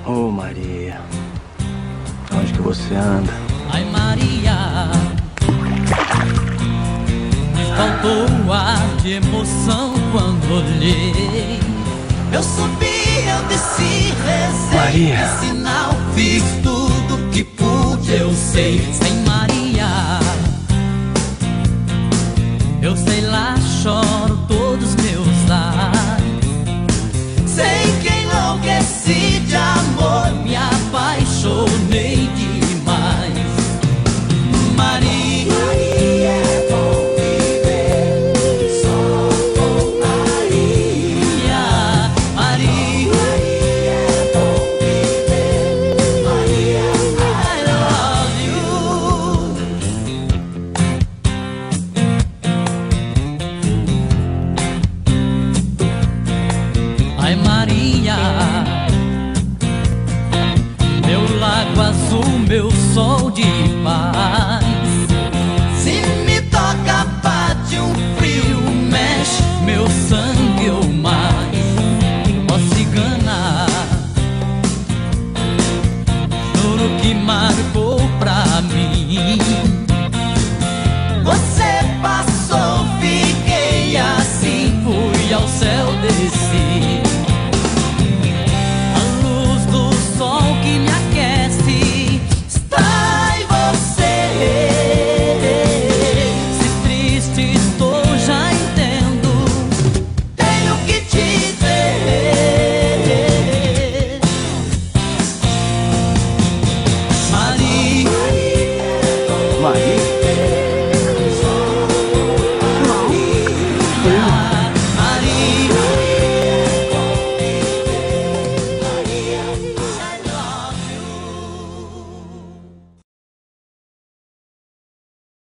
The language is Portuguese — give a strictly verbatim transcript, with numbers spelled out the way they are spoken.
Oh, Maria, onde que você anda? Ai, Maria, faltou o ar de emoção quando olhei. Eu subi, eu desci, rezei, Maria. sinal, fiz tudo que pude, eu sei. Sem Maria, eu sei lá, choro todos meus lares. Sei que enlouqueci de amor, me apaixonei demais. Maria, Maria, é bom viver só com Maria. Maria, Maria, é bom viver. Maria, I love you. Ai, Maria, meu lago azul, meu sol de paz. Se me toca, bate um frio, mexe meu sangue.